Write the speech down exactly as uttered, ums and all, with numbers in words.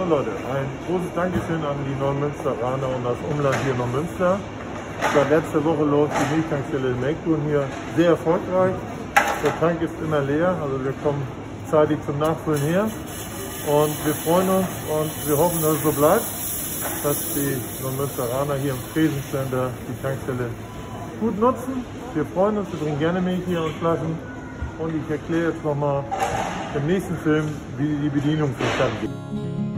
So Leute, ein großes Dankeschön an die Neumünsteraner und das Umland hier Neumünster. Seit letzter Woche läuft die Milchtankstelle in Melkthun hier sehr erfolgreich. Der Tank ist immer leer, also wir kommen zeitig zum Nachfüllen her. Und wir freuen uns und wir hoffen, dass es so bleibt, dass die Neumünsteraner hier im Tresencenter die Tankstelle gut nutzen. Wir freuen uns, wir trinken gerne Milch hier und Flaschen. Und ich erkläre jetzt nochmal im nächsten Film, wie die Bedienung vonstatten geht.